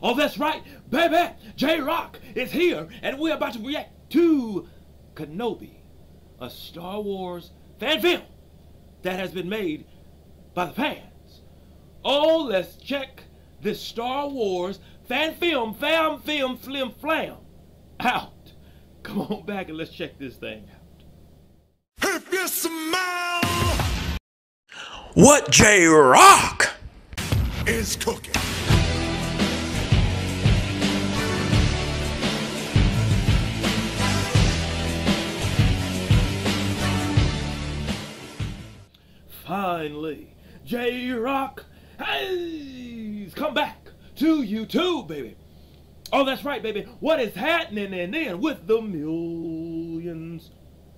Oh, that's right, baby. J-Rocc is here, and we're about to react to Kenobi, a Star Wars fan film that has been made by the fans. Oh, let's check this Star Wars fan film, flim, flam out. Come on back and let's check this thing out. If you smell What J-Rocc is cooking. Finally, J-Rocc has come back to YouTube, baby. Oh, that's right, baby. What is happening and then with the millions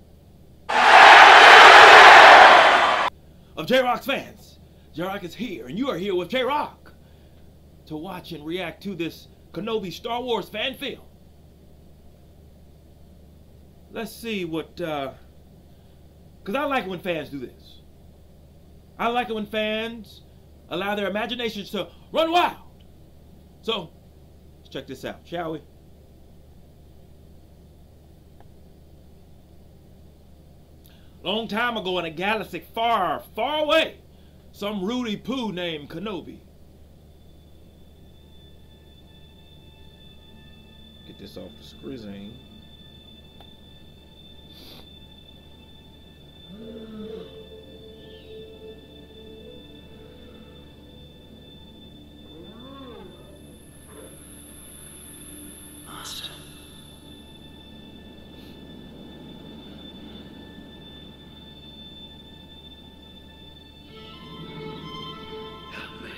of J-Rocc's fans? J-Rocc is here, and you are here with J-Rocc to watch and react to this Kenobi Star Wars fan film. Let's see what, because I like it when fans do this. I like it when fans allow their imaginations to run wild. So, let's check this out, shall we? Long time ago in a galaxy far, far away, some Rudy Poo named Kenobi. Get this off the screen. Master. Help me.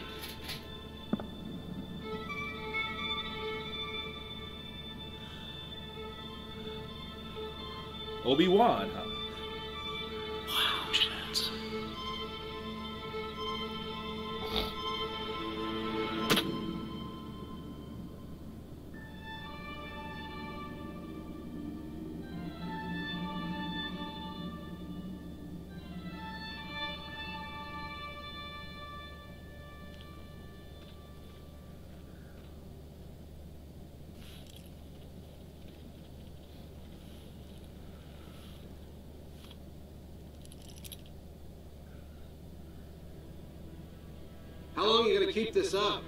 Obi-wan, huh? Why won't you answer? How long are you gonna keep this up?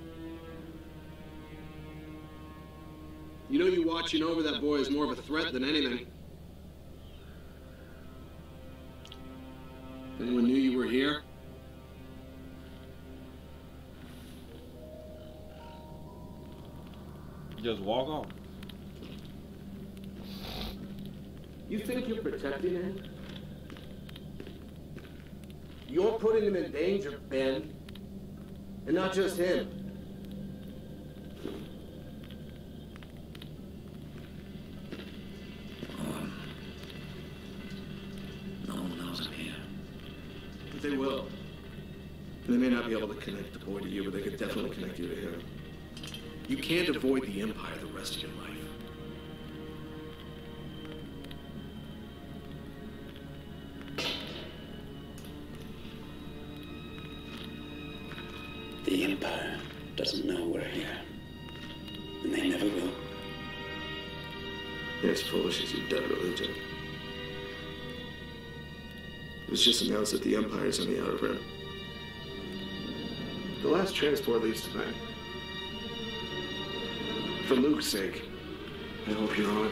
You know you watching over that boy is more of a threat than anything. Anyone knew you were here? Just walk off. You think you're protecting him? You're putting him in danger, Ben. And not just him. No one knows I'm here. But they will. They may not be able to connect the boy to you, but they could definitely connect you to him. You can't avoid the Empire the rest of your life. The Empire doesn't know we're here. And they never will. You're as foolish as your dead religion. It was just announced that the Empire's on the Outer Rim. The last transport leaves tonight. For Luke's sake, I hope you're on it.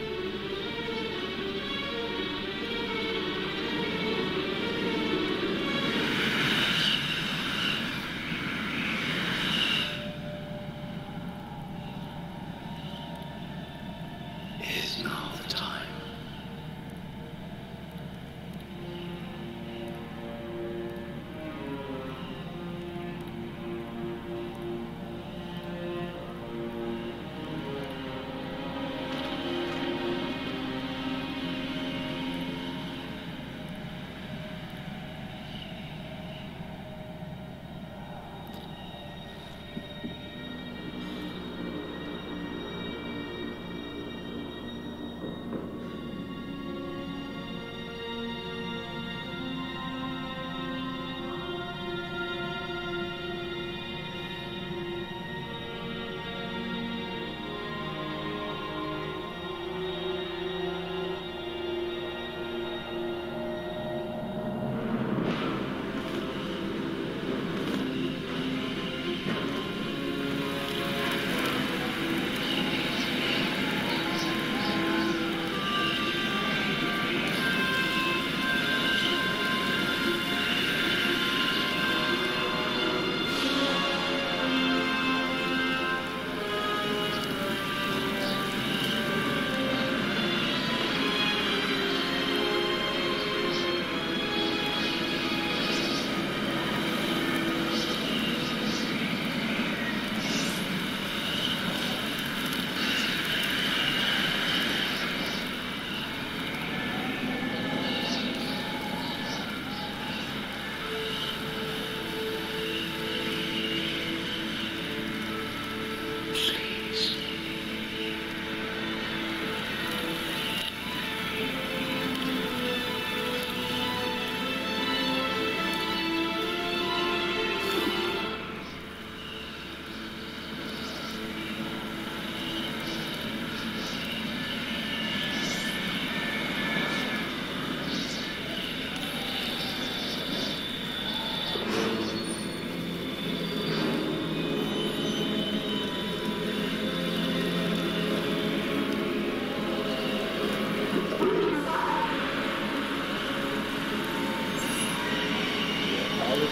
Is now the time.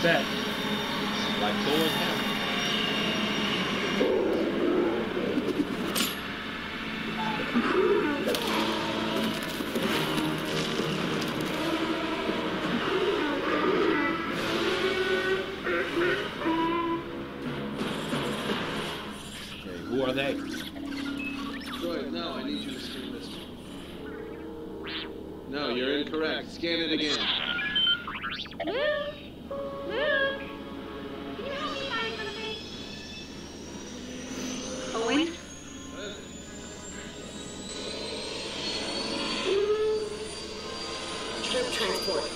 that like Thor's hammer. Okay, who are they? Good, no, I need you to scan this. No, you're incorrect. Scan it again. Luke! Luke! Can you help me find something? Owen? Troop transport.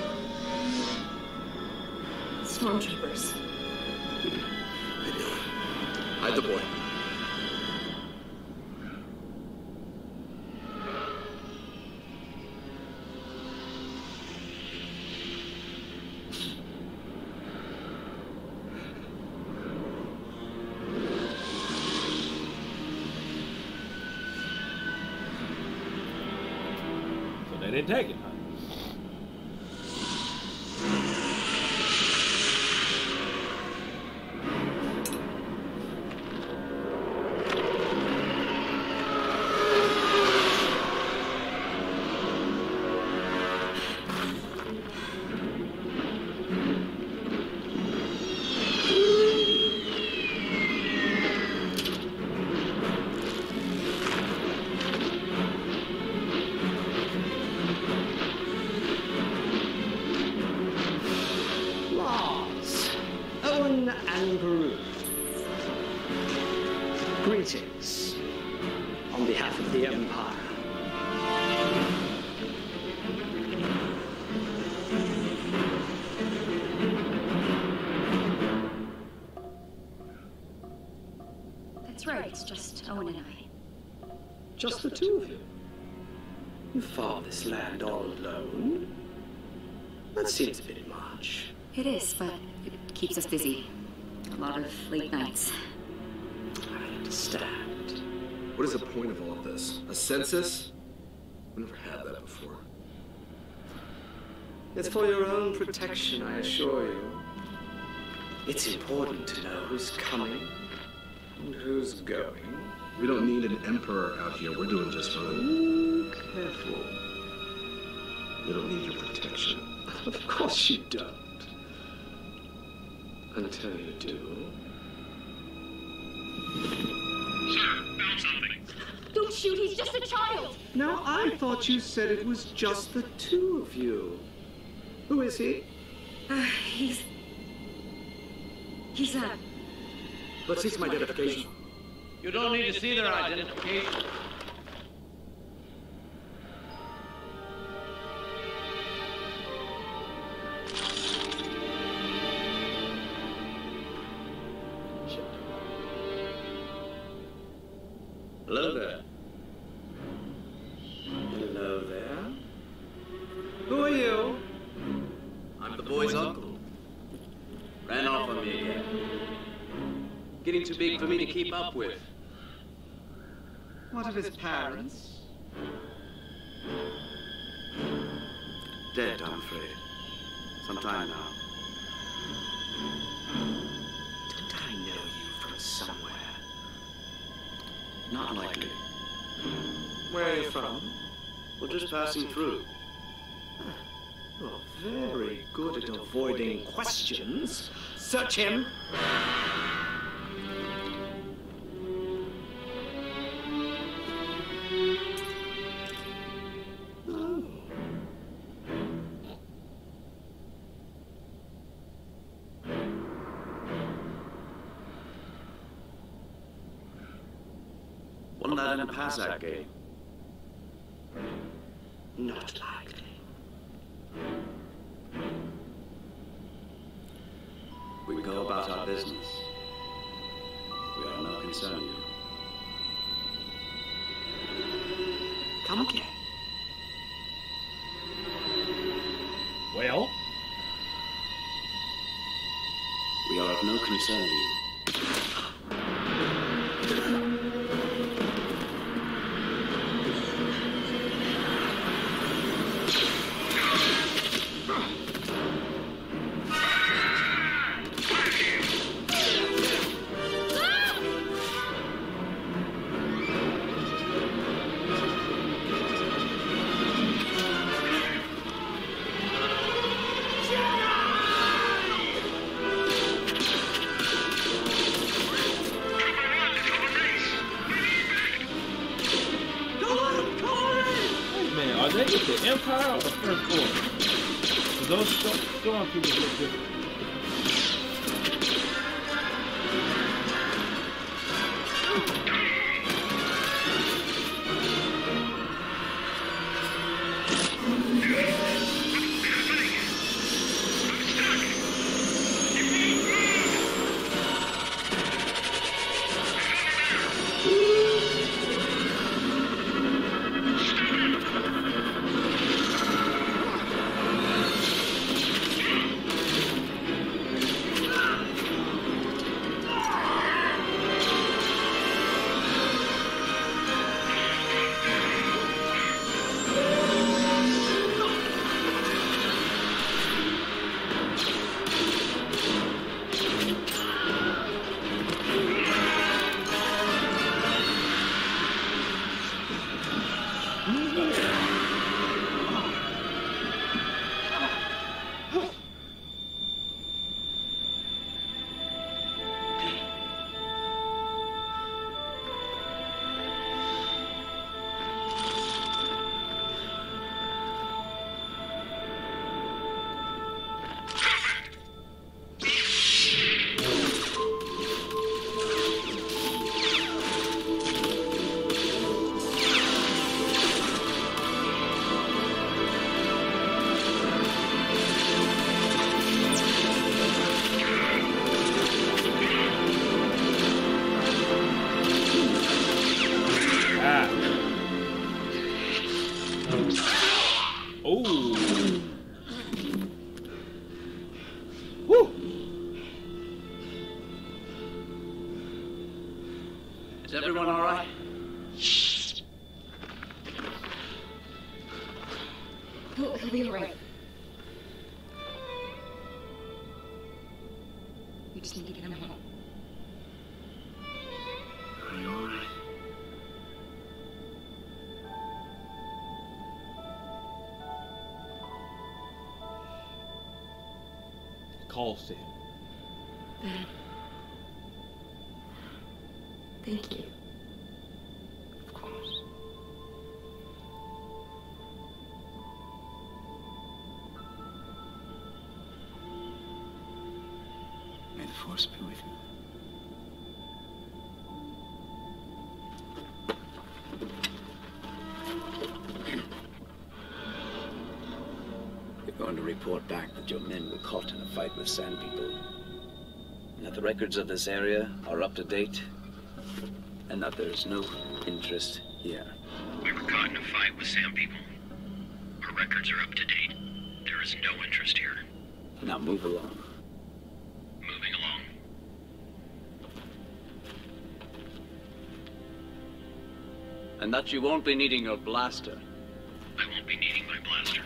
Stormtroopers. Hide the boy. So they didn't take it, huh? Owen and Peru. Greetings on behalf of the Empire. That's right, it's just Owen and I. Just the two of you. You found this land all alone? That seems a bit much. It is, but it keeps us busy. A lot of late nights. I understand. What is the point of all of this? A census? I've never had that before. It's for your own protection, I assure you. It's important to know who's coming and who's going. We don't need an emperor out here. We're doing just fine. Ooh, careful. We don't need your protection. Of course you don't. Until you do. Don't shoot, he's just a child! Now, I thought you said it was just the two of you. Who is he? He's... Let's see my identification. You don't need to see their identification. Hello there. Hello there. Who are you? I'm the boy's uncle. Ran off on me again. Getting too big for me to keep up with. What of his parents? Dead, I'm afraid. Some time now. Don't I know you from somewhere? Not likely. Where are you from? We're just passing through. You're very good at avoiding questions. Search him. Oh. Wasn't that in a Pasak game? Not likely. We go about our business. We are no concern you. Come again. Well, We are of no concern to you. it the Empire or the First Order? 'Cause those stormtroopers look different. Is everyone all right? He'll be all right. We just need to get him home. Are you all right? Calls to him. Dad. Thank you. Of course. May the Force be with you. You're going to report back that your men were caught in a fight with Sand People, and that the records of this area are up to date, and that there's no interest here. We were caught in a fight with Sand People. Our records are up to date. There is no interest here. Now move along. Moving along. And that you won't be needing your blaster. I won't be needing my blaster.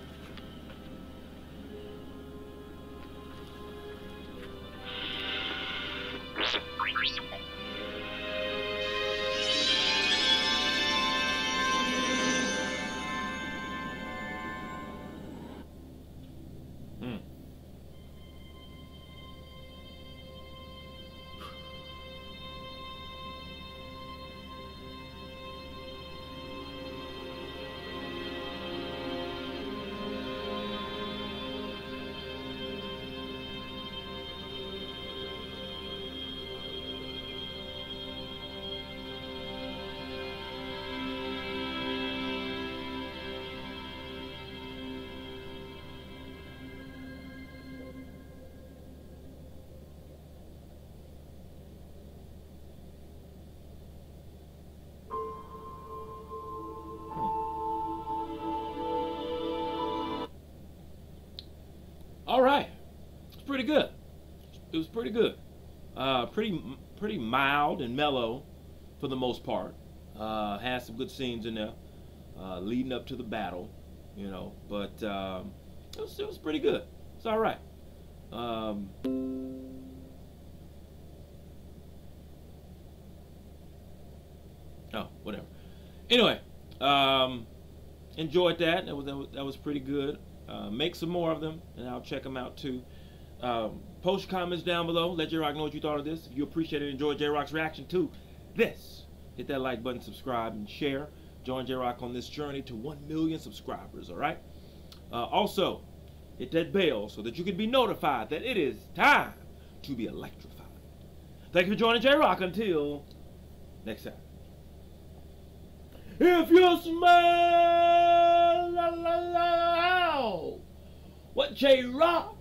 All right, it's pretty good. It was pretty good. Pretty mild and mellow for the most part. Had some good scenes in there, leading up to the battle, you know. But it was pretty good. It's all right. Oh, whatever. Anyway, enjoyed that. That was pretty good. Make some more of them, and I'll check them out too. Post your comments down below. Let J-Rocc know what you thought of this. If you appreciate and enjoyed J-Rocc's reaction to this, hit that like button, subscribe, and share. Join J-Rocc on this journey to 1 million subscribers, all right? Also, hit that bell so that you can be notified that it is time to be electrified. Thank you for joining J-Rocc. Until next time. If you smell what J-Rocc